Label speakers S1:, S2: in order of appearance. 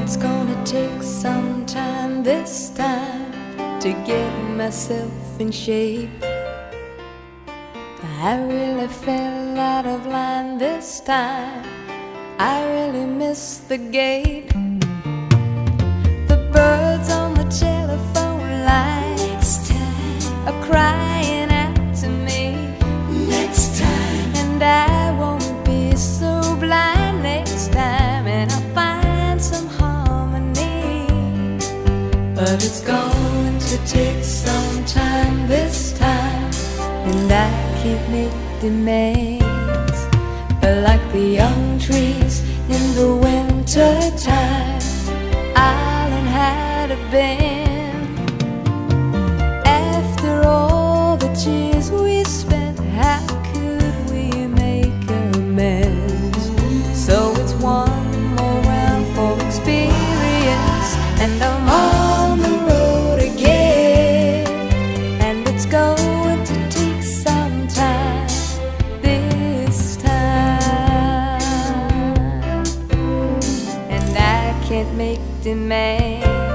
S1: it's gonna take some time this time to get myself in shape. I really fell out of line this time. I really missed the gate. The birds on the telephone line are crying out to me.
S2: Next time,
S1: and I won't be so blind next time, and I'll find some harmony. But it's going to take some time this time, and I can't make demands. But like the young trees in the winter time, I'll learn how to bend. After all the tears we spent, how could we make amends? So it's one more round for experience, and I'm on the road again. And it's going to take some time this time, and I can't make demands.